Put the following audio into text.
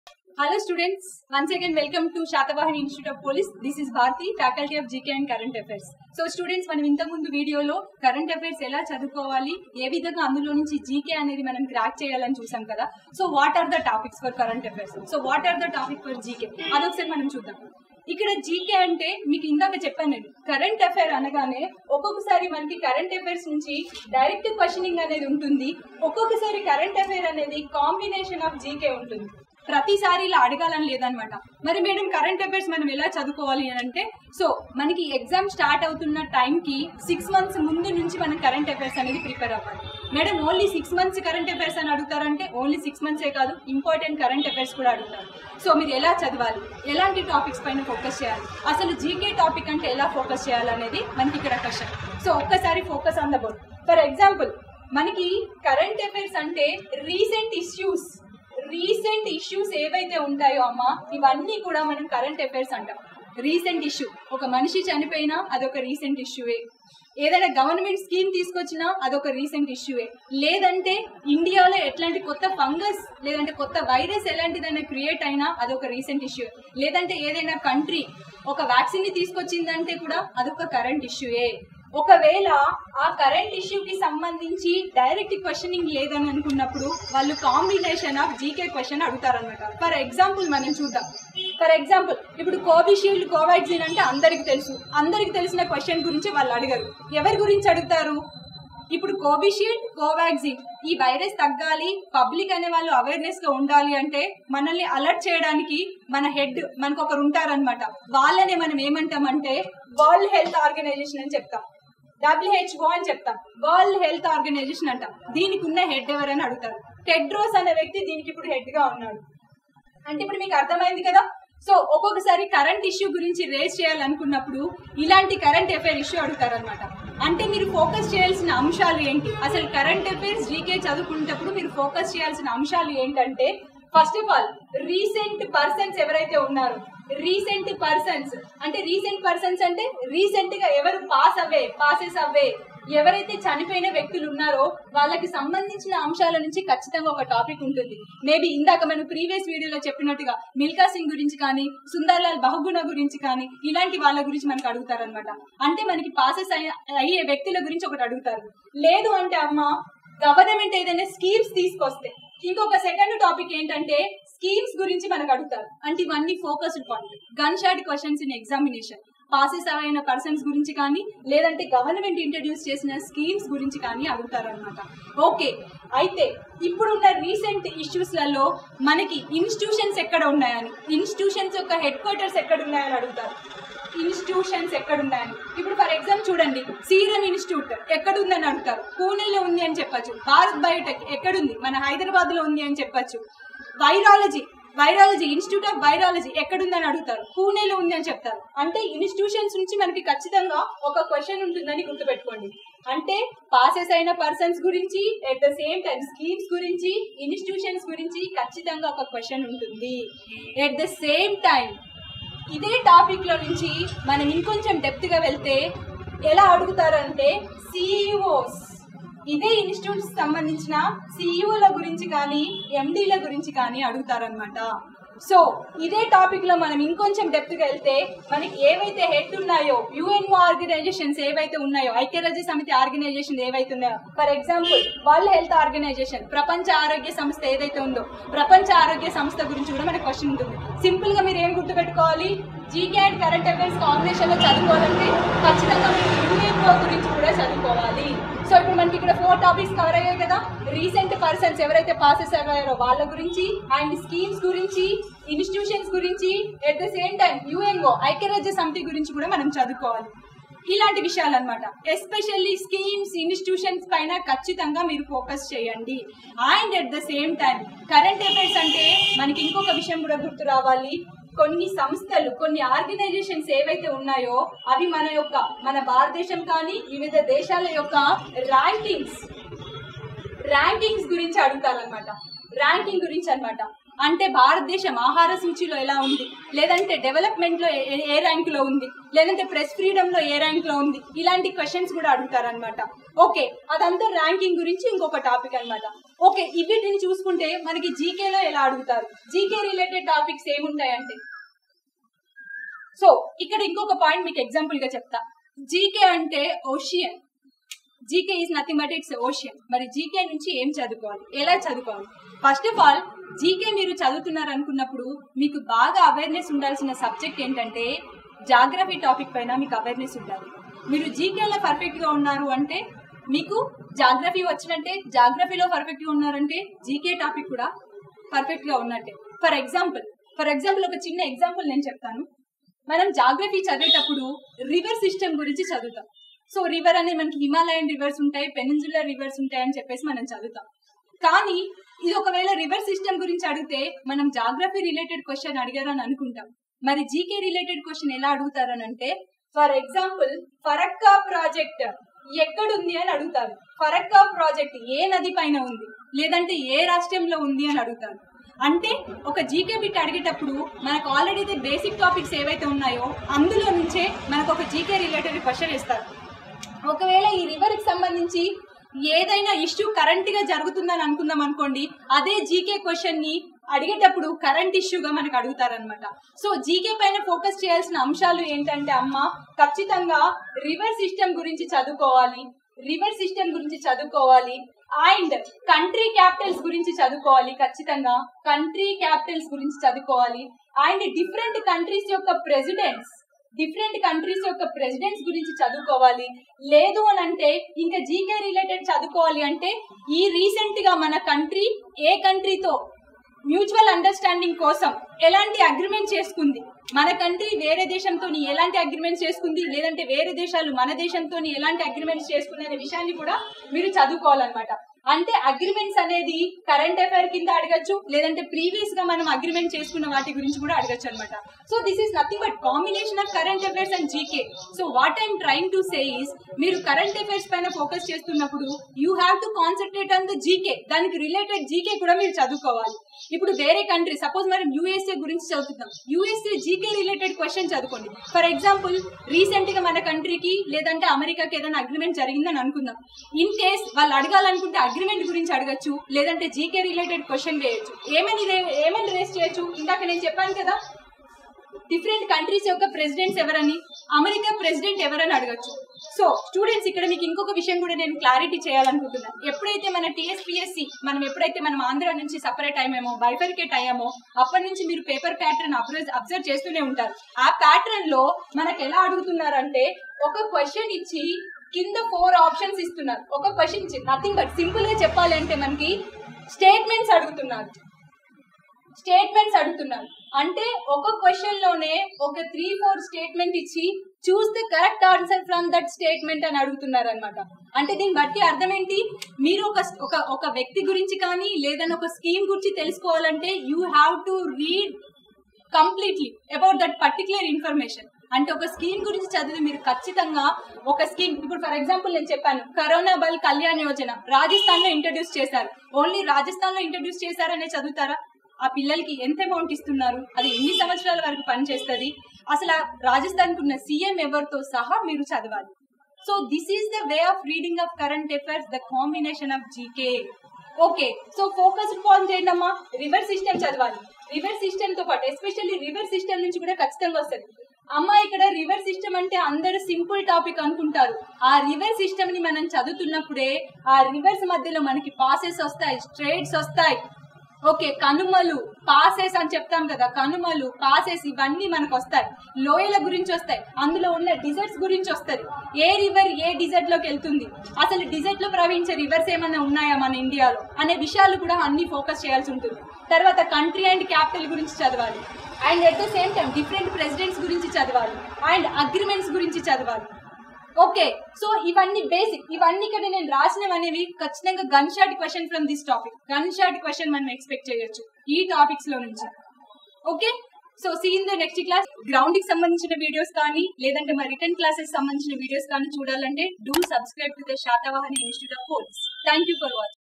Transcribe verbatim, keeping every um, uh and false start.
Hello students, once again welcome to Shatavahini Institute of Police. This is Bharti, Faculty of G K and Current Affairs. So students, మనం ఇంతకుముందు వీడియోలో current affairs ఎలా చదువుకోవాలి, ఏ విధంగా అందులో నుంచి జీకే అనేది మనం క్రాక్ చేయాలని చూసాం కదా. So what are the topics for current affairs, so what are the topic for GK అదొకసారి మనం చూద్దాం. ఇక్కడ జీకే అంటే మీకు ఇందాక చెప్పాను నేను, కరెంట్ అఫైర్ అనగానే ఒక్కొక్కసారి మనకి కరెంట్ అఫైర్స్ నుంచి డైరెక్ట్ క్వశ్చనింగ్ అనేది ఉంటుంది, ఒక్కొక్కసారి కరెంట్ అఫైర్ అనేది కాంబినేషన్ ఆఫ్ జీకే ఉంటుంది. ప్రతిసారి ఇలా అడగాలని లేదనమాట. మరి మేడం కరెంట్ అఫైర్స్ మనం ఎలా చదువుకోవాలి అని అంటే, సో మనకి ఎగ్జామ్ స్టార్ట్ అవుతున్న టైంకి సిక్స్ మంత్స్ ముందు నుంచి మనం కరెంట్ అఫైర్స్ అనేది ప్రిపేర్ అవ్వాలి. Madam only six months current affairs అని అడుగుతారంటే ఓన్లీ సిక్స్ మంత్సే కాదు, ఇంపార్టెంట్ కరెంట్ అఫైర్స్ కూడా అడుగుతారు. సో మీరు ఎలా చదవాలి, ఎలాంటి టాపిక్స్ పైన ఫోకస్ చేయాలి, అసలు జీకే టాపిక్ అంటే ఎలా ఫోకస్ చేయాలనేది మనకి ఇక్కడ క్వశ్చన్. సో ఒక్కసారి focus on the board. For example మనకి కరెంట్ అఫైర్స్ అంటే రీసెంట్ ఇష్యూస్ రీసెంట్ ఇష్యూస్ ఏవైతే ఉంటాయో అమ్మ, ఇవన్నీ కూడా మనం కరెంట్ అఫైర్స్ అంటాం. రీసెంట్ ఇష్యూ, ఒక మనిషి చనిపోయినా అదొక రీసెంట్ ఇష్యూవే, ఏదైనా గవర్నమెంట్ స్కీమ్ తీసుకొచ్చినా అదొక రీసెంట్ ఇష్యూవే, లేదంటే ఇండియాలో ఎట్లాంటి కొత్త ఫంగస్ లేదంటే కొత్త వైరస్ ఎలాంటిదైనా క్రియేట్ అయినా అదొక రీసెంట్ ఇష్యూ, లేదంటే ఏదైనా కంట్రీ ఒక వ్యాక్సిన్ ని తీసుకొచ్చిందంటే కూడా అదొక కరెంట్ ఇష్యూయే. ఒకవేళ ఆ కరెంట్ ఇష్యూకి సంబంధించి డైరెక్ట్ క్వశ్చనింగ్ లేదని అనుకున్నప్పుడు వాళ్ళు కాంబినేషన్ ఆఫ్ జీకే క్వశ్చన్ అడుగుతారనమాట. ఫర్ ఎగ్జాంపుల్ మనం చూద్దాం. ఫర్ ఎగ్జాంపుల్ ఇప్పుడు కోవిషీల్డ్ కోవాక్సిన్ అంటే అందరికి తెలుసు, అందరికి తెలిసిన క్వశ్చన్ గురించి వాళ్ళు అడగరు, ఎవరి గురించి అడుగుతారు? ఇప్పుడు కోవిషీల్డ్ కోవాక్సిన్ ఈ వైరస్ తగ్గాలి, పబ్లిక్ అనే వాళ్ళు అవేర్నెస్ గా ఉండాలి అంటే మనల్ని అలర్ట్ చేయడానికి మన హెడ్ మనకు ఒకరు ఉంటారనమాట. వాళ్ళనే మనం ఏమంటామంటే వరల్డ్ హెల్త్ ఆర్గనైజేషన్ అని చెప్తాం, డబ్ల్యూహెచ్ఓ అని చెప్తాం, వరల్డ్ హెల్త్ ఆర్గనైజేషన్ అంటాం. దీనికి ఉన్న హెడ్ ఎవరని అడుగుతారు. టెడ్రోస్ అనే వ్యక్తి దీనికి ఇప్పుడు హెడ్ గా ఉన్నాడు. అంటే ఇప్పుడు మీకు అర్థమైంది కదా. సో ఒక్కొక్కసారి కరెంట్ ఇష్యూ గురించి రేస్ చేయాలనుకున్నప్పుడు ఇలాంటి కరెంట్ అఫైర్ ఇష్యూ అడుగుతారు అనమాట. అంటే మీరు ఫోకస్ చేయాల్సిన అంశాలు ఏంటి, అసలు కరెంట్ అఫైర్స్ జీకే చదువుకునేటప్పుడు మీరు ఫోకస్ చేయాల్సిన అంశాలు ఏంటంటే, first of all recent persons ఎవరైతే ఉన్నారో, రీసెంట్ పర్సన్స్ అంటే రీసెంట్ పర్సన్స్ అంటే రీసెంట్ గా ఎవరు పాస్ అవే పాసెస్ అవే ఎవరైతే చనిపోయిన వ్యక్తులు ఉన్నారో వాళ్ళకి సంబంధించిన అంశాల నుంచి ఖచ్చితంగా ఒక టాపిక్ ఉంటుంది. మేబీ ఇందాక మనం ప్రీవియస్ వీడియోలో చెప్పినట్టుగా మిల్కా సింగ్ గురించి కానీ, సుందర్లాల్ బహుగుణ గురించి కానీ, ఇలాంటి వాళ్ళ గురించి మనకు అడుగుతారు అనమాట. అంటే మనకి పాసెస్ అయ్యే వ్యక్తుల గురించి ఒకటి అడుగుతారు. లేదు అంటే అమ్మ గవర్నమెంట్ ఏదైనా స్కీమ్స్ తీసుకొస్తే ఇంకొక సెకండ్ టాపిక్ ఏంటంటే స్కీమ్స్ గురించి మనకు అడుగుతారు. అంటే ఇవన్నీ focused point, gun shot questions in examination. Passes అయిన పర్సన్స్ గురించి కానీ, లేదంటే గవర్నమెంట్ ఇంట్రడ్యూస్ చేసిన స్కీమ్స్ గురించి కానీ అడుగుతారు అనమాట. ఓకే, అయితే ఇప్పుడున్న రీసెంట్ ఇష్యూస్లలో మనకి ఇన్స్టిట్యూషన్స్ ఎక్కడ ఉన్నాయని, ఇన్స్టిట్యూషన్స్ యొక్క హెడ్ క్వార్టర్స్ ఎక్కడ ఉన్నాయని అడుగుతారు. ఇన్స్టిట్యూషన్స్ ఎక్కడున్నాయని ఇప్పుడు ఫర్ ఎగ్జాంపుల్ చూడండి, సీరం ఇన్స్టిట్యూట్ ఎక్కడుందని అడుగుతారు. పూణేలో ఉంది అని చెప్పచ్చు. భారత్ బయోటెక్ ఎక్కడుంది, మన హైదరాబాద్ లో ఉంది అని చెప్పచ్చు. Virology virology institute of virology ఎక్కడుందని అడుగుతారు, పూణేలో ఉంది అని చెప్తారు. అంటే ఇన్స్టిట్యూషన్స్ నుంచి మనకి ఖచ్చితంగా ఒక క్వశ్చన్ ఉంటుందని గుర్తుపెట్టుకోండి. అంటే పాసెస్ అయిన పర్సన్స్ గురించి, at the same time schemes గురించి, ఇన్స్టిట్యూషన్స్ గురించి ఖచ్చితంగా ఒక క్వశ్చన్ ఉంటుంది. ఎట్ ద సేమ్ టైం ఇదే టాపిక్ లో నుంచి మనం ఇంకొంచెం డెప్త్ గా వెళ్తే ఎలా అడుగుతారంటే సిఇఓస్, ఇదే ఇన్స్టిట్యూట్స్ సంబంధించిన సిఇఓల గురించి కానీ, ఎండీల గురించి కానీ అడుగుతారనమాట. సో ఇదే టాపిక్ లో మనం ఇంకొంచెం డెప్త్ గా వెళ్తే మనకి ఏవైతే హెడ్ ఉన్నాయో, యుఎన్ఓ ఆర్గనైజేషన్స్ ఏవైతే ఉన్నాయో, ఐక్యరాజ్య సమితి ఆర్గనైజేషన్ ఏవైతే ఉన్నాయో, for example world health organization, ప్రపంచ ఆరోగ్య సంస్థ ఏదైతే ఉందో, ప్రపంచ ఆరోగ్య సంస్థ గురించి కూడా మనకి క్వశ్చన్ ఉంటుంది. సింపుల్ గా మీరు ఏం గుర్తుపెట్టుకోవాలి, GK and current affairs combination లో చదువుకోవాలంటే ఖచ్చితంగా మీరు యుఎన్ఓ గురించి కూడా చదువుకోవాలి. సో ఇప్పుడు మనకి ఇక్కడ ఫోర్ టాపిక్స్ కవర్ అయ్యాయి కదా. రీసెంట్ పర్సన్స్ ఎవరైతే పాసెస్ అయ్యారో వాళ్ళ గురించి, అండ్ స్కీమ్స్ గురించి, ఇన్స్టిట్యూషన్స్ గురించి, at the same time UNO ఐక్యరాజ్య సమితి గురించి కూడా మనం చదువుకోవాలి. ఇలాంటి విషయాలు అనమాట. ఎస్పెషల్లీ స్కీమ్స్, ఇన్స్టిట్యూషన్స్ పైన ఖచ్చితంగా మీరు ఫోకస్ చేయండి. And at the same time current affairs అంటే మనకి ఇంకొక విషయం కూడా గుర్తు రావాలి. కొన్ని సంస్థలు, కొన్ని ఆర్గనైజేషన్స్ ఏవైతే ఉన్నాయో అవి మన యొక్క మన భారతదేశం కానీ వివిధ దేశాల యొక్క ర్యాంకింగ్స్ ర్యాంకింగ్స్ గురించి అడుగుతారనమాట. ర్యాంకింగ్ గురించి అనమాట. అంటే భారతదేశం ఆహార సూచిలో ఎలా ఉంది, లేదంటే డెవలప్మెంట్ లో ఏ ర్యాంక్ లో ఉంది, లేదంటే ప్రెస్ ఫ్రీడమ్ లో ఏ ర్యాంక్ లో ఉంది, ఇలాంటి క్వశ్చన్స్ కూడా అడుగుతారనమాట. ఓకే, అదంతా ర్యాంకింగ్ గురించి ఇంకొక టాపిక్ అనమాట. ఓకే, వీటిని చూసుకుంటే మనకి జీకేలో ఎలా అడుగుతారు, జీకే రిలేటెడ్ టాపిక్స్ ఏముంటాయంటే, సో ఇక్కడ ఇంకొక పాయింట్ మీకు ఎగ్జాంపుల్ గా చెప్తా. జీకే అంటే ocean, GK is nothing but it's ocean. మరి జీకే నుంచి ఏం చదువుకోవాలి, ఎలా చదువుకోవాలి? ఫస్ట్ ఆఫ్ ఆల్ జీకే మీరు చదువుతున్నారు అనుకున్నప్పుడు మీకు బాగా అవేర్నెస్ ఉండాల్సిన సబ్జెక్ట్ ఏంటంటే జాగ్రఫీ టాపిక్ పైన మీకు అవేర్నెస్ ఉండాలి. మీరు జీకేలో పర్ఫెక్ట్ గా ఉన్నారు అంటే మీకు జాగ్రఫీ వచ్చినట్టే, జాగ్రఫీలో పర్ఫెక్ట్ గా ఉన్నారంటే జీకే టాపిక్ కూడా పర్ఫెక్ట్ గా ఉన్నట్టే. ఫర్ ఎగ్జాంపుల్ ఫర్ ఎగ్జాంపుల్ ఒక చిన్న ఎగ్జాంపుల్ నేను చెప్తాను. మనం జాగ్రఫీ చదివేటప్పుడు రివర్ సిస్టమ్ గురించి చదువుతాం. సో రివర్ అనే మనకి హిమాలయన్ రివర్స్ ఉంటాయి, పెనిన్సులర్ రివర్స్ ఉంటాయి అని చెప్పేసి మనం చదువుతాం. కానీ ఇది ఒకవేళ రివర్ సిస్టమ్ గురించి అడిగితే మనం జాగ్రఫీ రిలేటెడ్ క్వశ్చన్ అడిగారని అనుకుంటాం. మరి జీకే రిలేటెడ్ క్వశ్చన్ ఎలా అడుగుతారని అంటే, ఫర్ ఎగ్జాంపుల్ ఫరక్కా ప్రాజెక్ట్ ఎక్కడుంది అని అడుగుతారు. ఫరక్కా ప్రాజెక్ట్ ఏ నది పైన ఉంది, లేదంటే ఏ రాష్ట్రంలో ఉంది అని అడుగుతారు. అంటే ఒక జీకే బిట్ అడిగేటప్పుడు మనకు ఆల్రెడీ బేసిక్ టాపిక్స్ ఏవైతే ఉన్నాయో అందులో నుంచే మనకు ఒక జీకే రిలేటెడ్ క్వశ్చన్ ఇస్తారు. ఒకవేళ ఈ రివర్ కి సంబంధించి ఏదైనా ఇష్యూ కరెంట్ గా జరుగుతుందని అనుకుందాం అనుకోండి, అదే జీకే క్వశ్చన్ ని అడిగేటప్పుడు కరెంట్ ఇష్యూగా మనకు అడుగుతారనమాట. సో జీకే పైన ఫోకస్ చేయాల్సిన అంశాలు ఏంటంటే అమ్మ, ఖచ్చితంగా రివర్ సిస్టమ్ గురించి చదువుకోవాలి, రివర్ సిస్టమ్ గురించి చదువుకోవాలి అండ్ కంట్రీ క్యాపిటల్స్ గురించి చదువుకోవాలి, ఖచ్చితంగా కంట్రీ క్యాపిటల్స్ గురించి చదువుకోవాలి అండ్ డిఫరెంట్ కంట్రీస్ యొక్క ప్రెసిడెంట్స్ డిఫరెంట్ కంట్రీస్ యొక్క ప్రెసిడెంట్స్ గురించి చదువుకోవాలి. లేదు అని అంటే ఇంకా జీకే రిలేటెడ్ చదువుకోవాలి అంటే ఈ రీసెంట్ గా మన కంట్రీ ఏ కంట్రీతో మ్యూచువల్ అండర్స్టాండింగ్ కోసం ఎలాంటి అగ్రిమెంట్ చేసుకుంది, మన కంట్రీ వేరే దేశంతో ఎలాంటి అగ్రిమెంట్స్ చేసుకుంది, లేదంటే వేరే దేశాలు మన దేశంతో ఎలాంటి అగ్రిమెంట్స్ చేసుకునే అనే విషయాన్ని కూడా మీరు చదువుకోవాలన్నమాట. అంటే అగ్రిమెంట్స్ అనేది కరెంట్ అఫైర్ కింద అడగచ్చు, లేదంటే ప్రీవియస్ గా మనం అగ్రిమెంట్ చేసుకున్న వాటి గురించి కూడా అడగచ్చు అనమాట. So this is nothing but combination of current affairs and GK. So what I'm trying to say is, మీరు కరెంట్ అఫైర్స్ పైన ఫోకస్ చేస్తున్నప్పుడు you have to concentrate on the GK, దానికి రిలేటెడ్ జీకే కూడా మీరు చదువుకోవాలి. ఇప్పుడు వేరే కంట్రీ సపోజ్ మనం యూఎస్ఏ గురించి చదువుతున్నాం, యూఎస్ఏ జీకే రిలేటెడ్ క్వశ్చన్ చదువుకోండి. ఫర్ ఎగ్జాంపుల్ రీసెంట్ గా మన కంట్రీకి లేదంటే అమెరికాకి ఏదైనా అగ్రిమెంట్ జరిగిందని అనుకుందాం. ఇన్ కేస్ వాళ్ళు అడగాలనుకుంటే అగ్రిమెంట్ గురించి అడగచ్చు, లేదంటే జీకే రిలేటెడ్ క్వశ్చన్ వేయచ్చు. ఏమని ఏమని రేస్ చేయొచ్చు, ఇందాక నేను చెప్పాను కదా డిఫరెంట్ కంట్రీస్ యొక్క ప్రెసిడెంట్స్ ఎవరని, అమెరికా ప్రెసిడెంట్ ఎవరని అడగచ్చు. సో స్టూడెంట్స్ ఇక్కడ మీకు ఇంకొక విషయం కూడా నేను క్లారిటీ చేయాలనుకుంటున్నాను. ఎప్పుడైతే మన టీఎస్పీఎస్సీ మనం ఎప్పుడైతే మనం ఆంధ్ర నుంచి సపరేట్ అయ్యామో, బైఫర్కేట్ అయ్యామో, అప్పటి నుంచి మీరు పేపర్ ప్యాటర్న్ అబ్జర్వ్ చేస్తూనే ఉంటారు. ఆ ప్యాటర్న్ లో మనకు ఎలా అడుగుతున్నారంటే ఒక క్వశ్చన్ ఇచ్చి కింద ఫోర్ ఆప్షన్స్ ఇస్తున్నారు. ఒక క్వశ్చన్ ఇచ్చి నథింగ్ బట్ సింపుల్ గా చెప్పాలి అంటే మనకి స్టేట్మెంట్స్ అడుగుతున్నారు స్టేట్మెంట్స్ అడుగుతున్నారు అంటే ఒక క్వశ్చన్ లోనే ఒక త్రీ ఫోర్ స్టేట్మెంట్ ఇచ్చి choose the correct answer from that statement అని అడుగుతున్నారు అనమాట. అంటే దీన్ని బట్టి అర్థం ఏంటి, మీరు ఒక ఒక ఒక వ్యక్తి గురించి కానీ లేదని ఒక స్కీమ్ గురించి తెలుసుకోవాలంటే you have to read completely about that particular information. అంటే ఒక స్కీమ్ గురించి చదివి మీరు ఖచ్చితంగా ఒక స్కీమ్, ఇప్పుడు ఫర్ ఎగ్జాంపుల్ నేను చెప్పాను కరోనా బల్ కళ్యాణ్ యోజన రాజస్థాన్ లో ఇంట్రడ్యూస్ చేశారు. ఓన్లీ రాజస్థాన్ లో ఇంట్రడ్యూస్ చేశారనే చదువుతారా? ఆ పిల్లలకి ఎంత అమౌంట్ ఇస్తున్నారు, అది ఎన్ని సంవత్సరాల వరకు పనిచేస్తుంది, అసలు రాజస్థాన్ కున్న సీఎం ఎవరితో సహా మీరు చదవాలి. So this is the way of reading of current affairs, the combination of GK. Okay, so focused point ఏంటమ్మా, రివర్ సిస్టమ్ చదవాలి. రివర్ సిస్టమ్ తో పాటు ఎస్పెషల్లీ రివర్ సిస్టమ్ నుంచి కూడా ఖచ్చితంగా వస్తుంది. అమ్మ ఇక్కడ రివర్ సిస్టమ్ అంటే అందరూ సింపుల్ టాపిక్ అనుకుంటారు. ఆ రివర్ సిస్టమ్ ని మనం చదువుతున్నప్పుడే ఆ రివర్స్ మధ్యలో మనకి పాసెస్ వస్తాయి, స్ట్రేట్స్ వస్తాయి. ఓకే, కనుమలు పాసెస్ అని చెప్తాం కదా, కనుమలు పాసెస్ ఇవన్నీ మనకు వస్తాయి. లోయల గురించి వస్తాయి, అందులో ఉన్న డిజర్ట్స్ గురించి వస్తుంది. ఏ రివర్ ఏ డిజర్ట్ లోకి వెళ్తుంది, అసలు డిజర్ట్ లో ప్రవహించే రివర్స్ ఏమైనా ఉన్నాయా మన ఇండియాలో అనే విషయాలు కూడా అన్ని ఫోకస్ చేయాల్సి ఉంటుంది. తర్వాత కంట్రీ అండ్ క్యాపిటల్ గురించి చదవాలి and at the same time different presidents గురించి చదవాలి అండ్ అగ్రిమెంట్స్ గురించి చదవాలి. ఓకే, సో ఇవన్నీ బేసిక్, ఇవన్నీ ఇక్కడ నేను రాసినవనేవి ఖచ్చితంగా gun shot question from this topic. Gun shot question మనం ఎక్స్పెక్ట్ చేయొచ్చు ఈ టాపిక్స్ లో నుంచి. Okay, so see in the next class. Ground కి సంబంధించిన వీడియోస్ కానీ లేదంటే మా రిటర్న్ క్లాసెస్ సంబంధించిన వీడియోస్ కానీ చూడాలంటే do subscribe to the Satavahana institute of police. Thank you for watching.